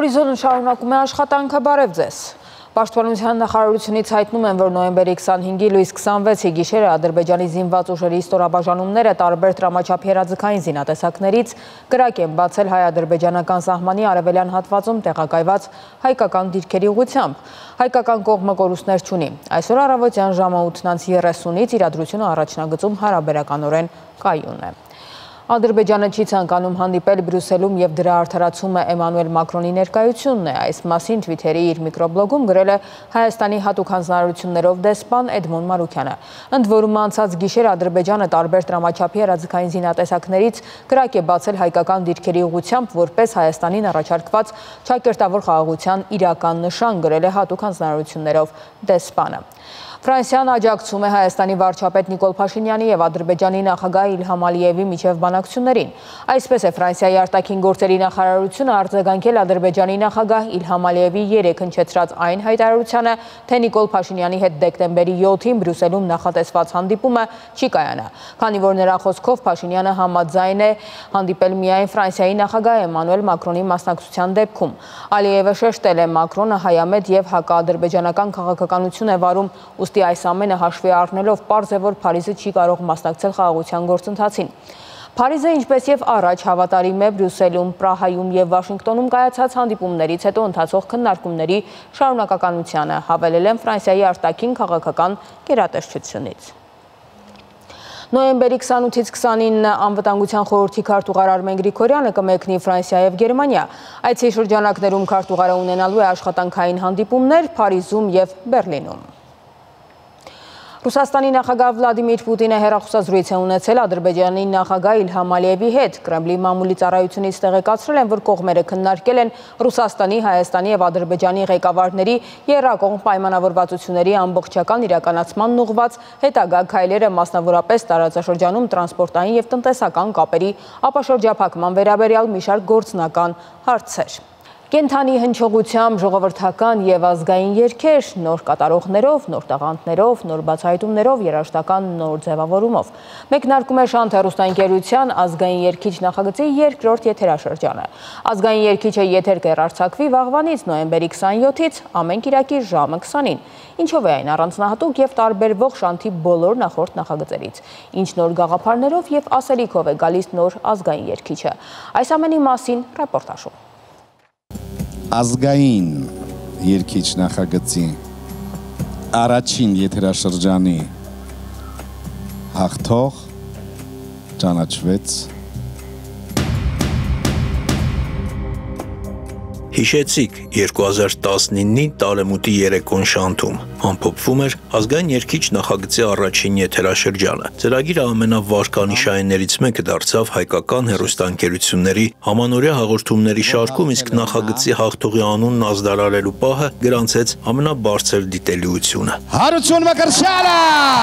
Հորիզոնը շարունակում է աշխատանքը, բարև ձեզ։ Պաշտպանության նախարարությունից հայտնում են, որ նոյեմբերի 25-ի լույս 26-ի գիշերը Ադրբեջանի զինված ուժերի ստորաբաժանումները տարբեր տրամաչափի հրաձգային զինատեսակներից կրակ են բացել հայ-ադրբեջանական սահմանի արևելյան հատվածում տեղակայված հայկական դիրքերի ուղղությամբ։ Հայկական կողմը կորուստներ չունի։ Այսօր առավոտյան ժամը 8:30-ից իրադրությունը առաջնագծում հարաբերականորեն կայուն է։ Ադրբեջանը չի ցանկանում հանդիպել Բրյուսելում եւ դրա արդարացումը Էմանուել Մակրոնի ներկայությունն է։ Այս մասին Twitter-ի իր միկրոբլոգում գրել է Հայաստանի հատուկ հանձնարարություններով դեսպան Էդմոն Մարուքյանը։ Ընդ որում անցած գիշեր Ադրբեջանը տարբեր տրամաչափի հրաձգային զինատեսակներից կրակ է բացել հայկական դիրքերի ուղղությամբ, որպես Հայաստանին առաջարկված ճակերտավոր խաղաղության իրական նշան, գրել է հատուկ հանձնարարություններով դեսպանը։ Ֆրանսիան աջակցում է Հայաստանի վարչապետ Նիկոլ Փաշինյանի եւ Ադրբեջանի նախագահ Իլհամ Ալիևի միջև բանակցություններին։ Այսպես է Ֆրանսիայի արտաքին գործերի նախարարությունը արձագանքել Ադրբեջանի նախագահ Իլհամ Ալիևի երեկ հնչեցրած այն հայտարարությանը, թե Նիկոլ Փաշինյանի հետ դեկտեմբերի 7-ին Բրյուսելում նախատեսված հանդիպումը չի կայանա, քանի որ նրա խոսքով Փաշինյանը համաձայն է հանդիպել միայն Ֆրանսիայի նախագահ Էմանուել Մակրոնի մասնակցության դեպքում։ Ալիևը շեշտել է Մակրոնը հայամետ եւ հակաադրբեջանական քաղաքականություն է վարում, ուստի այս ամենը հաշվի առնելով պարզ է, որ Փարիզը չի կարող մասնակցել խաղաղության գործընթացին։ Փարիզը, ինչպես եւ առաջ, հավատարիմ է Բրյուսելում, Պրահայում եւ Վաշինգտոնում կայացած հանդիպումներից հետո ընթացող քննարկումների շարունակականությանը, հավելել են Ֆրանսիայի արտաքին քաղաքական գերատեսչությունից։ Նոյեմբերի 28-ից 29 անվտանգության խորհրդի քարտուղար Արմեն Գրիգորյանը կմեկնի Ֆրանսիա եւ Գերմանիա։ Այցի շրջանակներում քարտուղարը ունենալու է աշխատանքային հանդիպումներ Փարիզում եւ Բերլինում։ Ռուսաստանի նախագահ Վլադիմիր Պուտինը հեռախոսազրույց է ունեցել Ադրբեջանի նախագահ Իլհամ Ալիևի հետ։ Կրեմլի մամուլի ծառայությունից տեղեկացրել են, որ կողմերը քննարկել են Ռուսաստանի, Հայաստանի եւ Ադրբեջանի ղեկավարների երկկողմ պայմանավորվածությունների ամբողջական իրականացման ուղղված հետագա քայլերը, մասնավորապես տարածաշրջանում տրանսպորտային եւ տնտեսական կապերի ապաշրջափակման վերաբերյալ մի շարք գործնական հարցեր։ Կենթանի հնչողությամբ ժողովրդական եւ ազգային երգեր, նոր կատարողներով, նոր տաղանդներով, նոր բացահայտումներով, երաժշտական նոր ձևավորումով։ Մեկնարկում է Շանթ հեռուստաընկերության ազգային երգիչ նախագծի երկրորդ եթերաշրջանը։ Ազգային երգիչը եթեր կհեռարձակվի վաղվանից նոյեմբերի 27-ից ամեն կիրակի ժամը 20-ին։ Ինչով է այն առանձնահատուկ եւ տարբերվող Շանթի բոլոր նախորդ նախագծերից։ Ինչ նոր գաղափարներով եւ ասելիքով է գալիս նոր ազգային երգիչը։ Այս ամենի մասին ռեպորտաժում։ Ազգային երգիչ նախագծի առաջին եթերաշրջանի հաղթող ճանաչվեց։ Հիշեցիք 2019-ի տարեմուտի երեկոն Շանթում ամփոփվում էր ազգային երգիչ նախագծի առաջին եթերաշրջանը։ Ծրագիրը ամենավարկանիշայիններից մեկը դարձավ հայկական հեռուստաընկերությունների ամանորյա հաղորդումների շարքում, իսկ նախագծի հաղթողի անունն ազդարարելու պահը գրանցեց ամենաբարձր դիտելիությունը։ Հարություն Մկրտչյանը!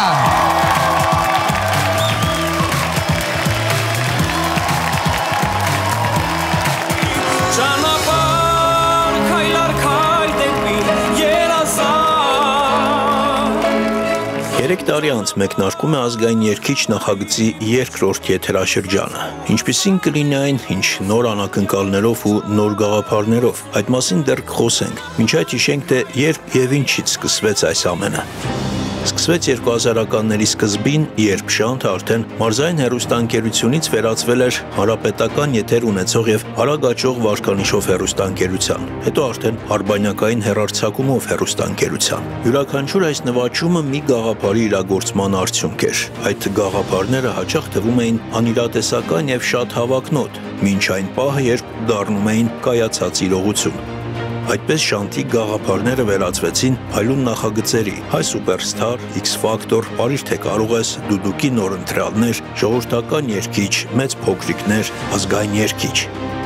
Երեք տարի անց մեկնարկում է ազգային երգիչ նախագծի երկրորդ եթերաշրջանը։ Ինչպիսին կլինի այն, ինչ նոր անակնկալներով ու նոր գաղափարներով, այդ մասին դեռ կխոսենք։ Մինչ այդ հիշենք, թե երբ եւ ինչից սկսվեց այս ամենը։ Սկսվեց 2000-ականների սկզբին, երբ Շանթը արդեն մարզային հեռուստաընկերությունից վերածվել էր հանրապետական եթեր ունեցող եւ արագ աճող վարկանիշով հեռուստաընկերության, հետո արդեն արբանյակային հեռարձակումով հեռուստաընկերության։ Յուրաքանչյուր այս նվաճումը մի գաղափարի իրագործման արդյունք էր։ Այդ գաղափարները հաճախ թվում էին անիրատեսական եւ շատ հավակնոտ, մինչ այն պահը, երբ դառնում էին կայացած իրողություն։ Այդպես Շանթի գաղափարները վերածվեցին փայլուն նախագծերի՝ Հայ Սուպերստար, X Factor, Արիր թե կարող ես, Դուդուկի նոր ընտրյալներ, ժողովրդական երգիչ, մեծ փոքրիկներ, ազգային երգիչ։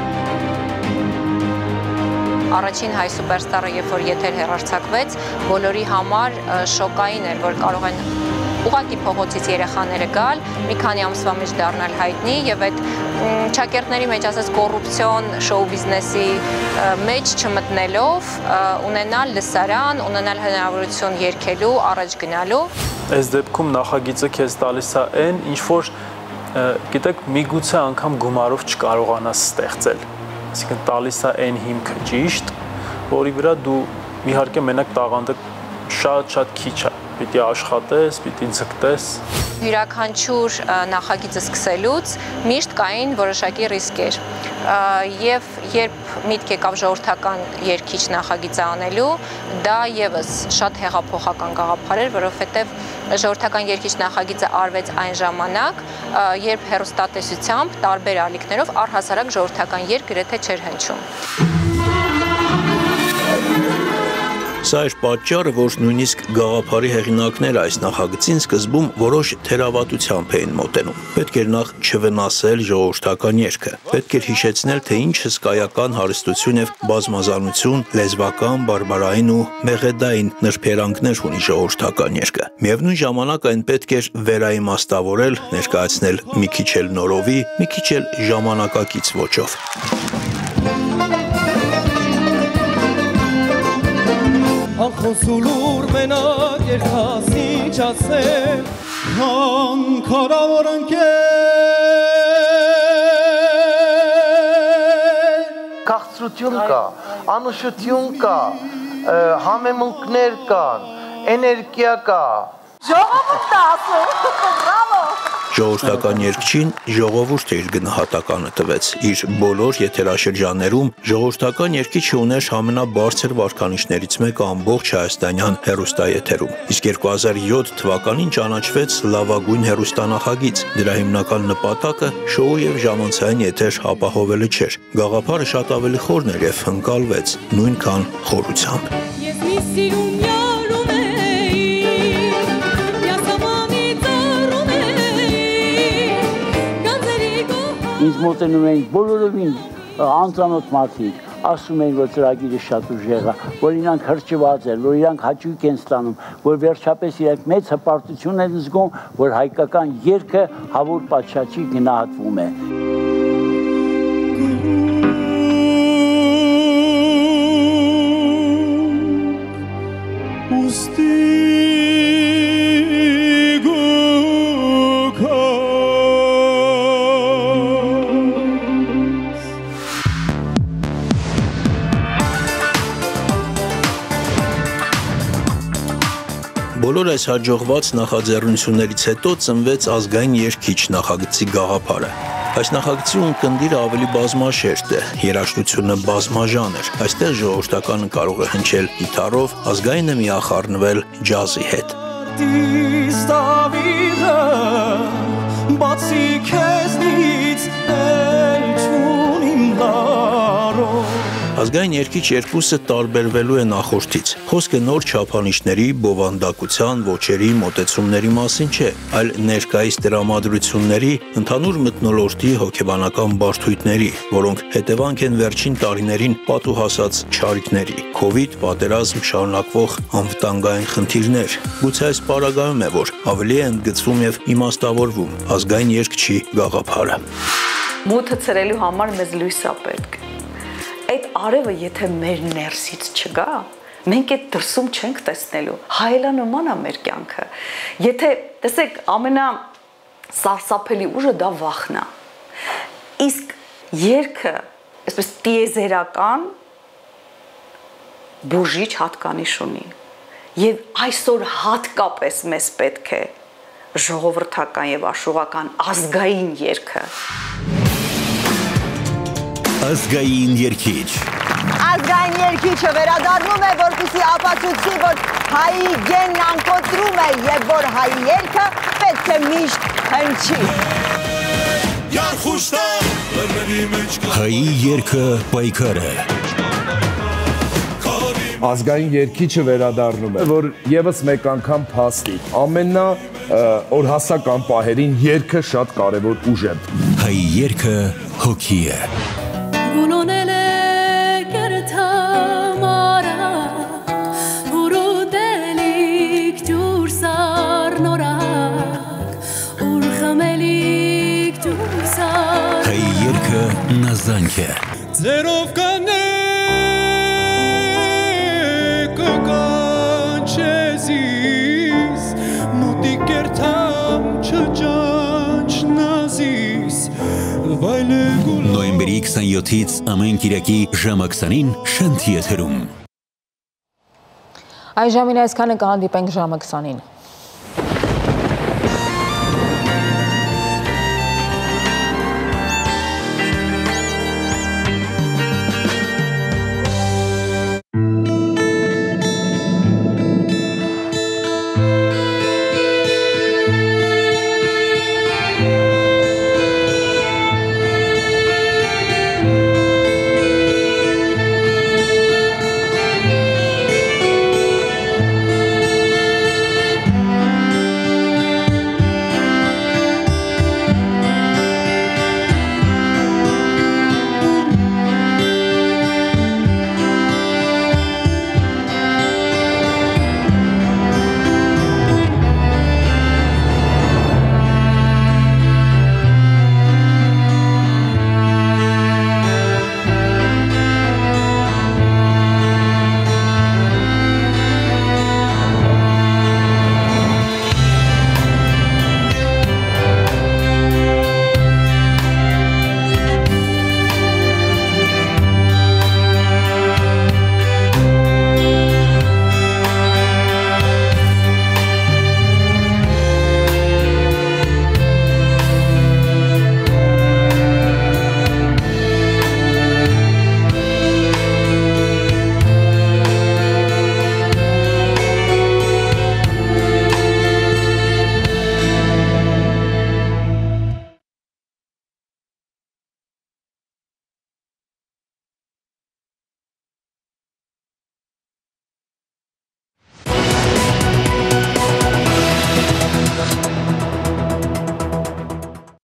Առաջին Հայ Սուպերստարը, երբ որ եթեր հեռարձակվեց, բոլորի համար շոկային էր, որ կարող են ուղղակի փողոցից երեխաները գալ, մի քանի ամսվա մեջ դառնալ հայտնի եւ այդ ճակերտների մեջ ասած կոռուպցիոն շոու բիզնեսի մեջ չմտնելով ունենալ լսարան, ունենալ հնարավորություն երգելու, առաջ գնալու։ Այս դեպքում նախագիծը քեզ տալիս է այն, ինչ որ գիտեք, միգուցե անգամ գումարով չկարողանաս ստեղծել։ Այսինքն տալիս է այն հիմքը ճիշտ, որի վրա դու իհարկե մենակ տաղանդը շատ քիչ է, պիտի աշխատես, պիտի ձգտես։ Յուրաքանչյուր նախագիծը սկսելուց միշտ կային որոշակի ռիսկեր, եւ երբ միտք եկավ ժողովրդական երգիչ նախագիծը անելու, դա եւս շատ հեղափոխական գաղափար էր, որովհետեւ ժողովրդական երգիչ նախագիծը արվեց այն ժամանակ, երբ հեռուստատեսությամբ տարբեր ալիքներով առհասարակ ժողովրդական երգ գրեթե չէր հնչում։ Սա էր պատճառը, որ նույնիսկ գաղափարի հեղինակները այս նախագծին սկզբում որոշ թերավատությամբ էին մոտենում։ Պետք էր նախ չվնասել ժողովրդական երգը, պետք էր հիշեցնել, թե ինչ հսկայական հարստություն եւ բազմազանություն, լեզվական, բարբարային ու մեղեդային նրբերանգներ ունի ժողովրդական երգը։ Միևնույն ժամանակ այն պետք էր վերաիմաստավորել, ներկայացնել մի քիչ էլ նորովի, մի քիչ էլ ժամանակակից ոճով։ Անխոսուլուր մենակ երկասիչ ասել հանքարավոր ընկել Քաղցրություն կա, անուշություն կա, համեմունքներ կան, էներգիա կա Ժողովուրդ ասում, բրավո Ժողովրդական երգչին ժողովուրդը իր գնահատականը տվեց։ Իր բոլոր եթերաշրջաններում ժողովրդական երգիչը ուներ ամենաբարձր վարկանիշներից մեկը ամբողջ հայաստանյան հեռուստաեթերում։ Իսկ 2007 թվականին ճանաչվեց լավագույն հեռուստանախագիծ։ Դրա հիմնական նպատակը շոու եւ ժամանցային եթեր ապահովելը չէր։ Գաղափարը շատ ավելի խորն էր եւ հնկալվեց նույնքան խորությամբ։ Ես մի սիրուն յարում Ինձ մոտենում էին բոլորովին անծանոթ մարդիկ, ասում էին, որ ծրագիրը շատ ուժեղ է, որ իրանք հրճված են, որ իրանք հաճույք են ստանում, որ վերջապես իրանք մեծ հպարտություն են զգում, որ հայկական երգը հավուր պատշաճի գնահատվում է։ Բոլոր այս հաջողված նախաձեռնություններից հետո ծնվեց ազգային երգիչ նախագծի գաղափարը։ Այս նախագծի ունկնդիրը ավելի բազմաշերտ է, երաժշտությունը բազմաժանր։ Այստեղ ժողովրդականը կարող է հնչել գիտարով, ազգայինը միախառնվել ջազի հետ։ Բացի քեզնից էլ չունիմ լարով Ազգային երգիչ երկուսը տարբերվելու է նախորդից։ Խոսքը նոր չափանիշների, բովանդակության, ոճերի, մոտեցումների մասին չէ, այլ ներկայիս տրամադրությունների, ընդհանուր մթնոլորտի հոգեբանական բարդույթների, որոնք հետևանք են վերջին տարիներին պատուհասած չարիքների, քովիդ, պատերազմ, շարունակվող անվտանգային խնդիրներ։ Գուցե այս պարագայում է, որ ավելի է ընդգծվում եւ իմաստավորվում ազգային երգչի գաղափարը։ Մութը ցրելու համար մեզ լույս է պետք։ Այդ արևը եթե մեր ներսից չգա, մենք այդ դրսում չենք տեսնելու։ Հայելանման է մեր կյանքը։ Եթե տեսեք, ամենասարսափելի ուժը դա վախն է։ Իսկ երգը, այսպես տիեզերական բուժիչ հատկանիշ ունի։ Եվ այսօր հատկապես մեզ պետք է ժողովրդական եւ աշխուղական ազգային երգը։ Ազգային երգիչ Ազգային երգիչը վերադառնում է, որպեսզի ապացուցի, որ հայի գենն անկոտրում է եւ որ հայի երգը պետք է միշտ հնչի։ Հայի երգը պայքար է Ազգային երգիչը վերադառնում է, որ եւս մեկ անգամ փաստի։ Ամենա օրհասական պահերին երգը շատ կարեւոր ուժ է։ Հայի երգը հոգի է Գունոնել է կերթամ արակ, ուրուտելիք ջուր սարնորակ, ուր խմելիք ջուր սար Հայի երգը նազանք է Ձերով կանեք կանչեզիս Մոտիկ կերթամ չճանչ նազիս Նոյեմբերի 27-ից ամեն կիրակի ժամը 20-ին Շանթի եթերում Այս ժամին այսքանը կհանդիպենք ժամը 20-ին։